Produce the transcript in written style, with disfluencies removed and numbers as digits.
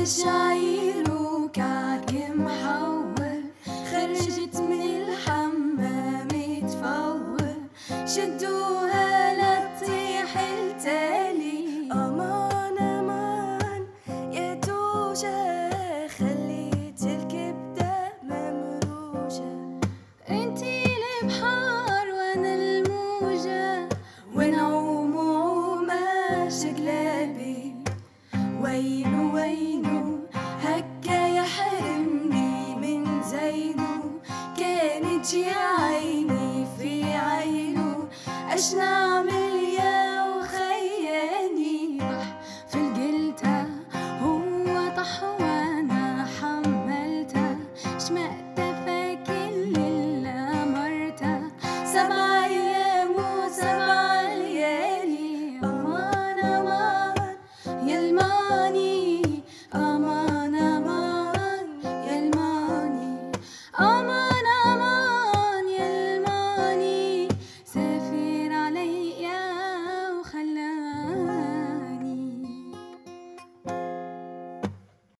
شعير وكعك محور، خرجت من الحمام تفور، شدوها لتطيح التالي. امان امان يا توجه، خليت الكبده ممروجه. انتي البحار وانا الموجه، ونعوم عومه شقلبي. وينو وينو هكا يحرمني من زينو، كانت يا عيني في عينو. اش نعمل يا وخياني، راح في القلتة هو طحو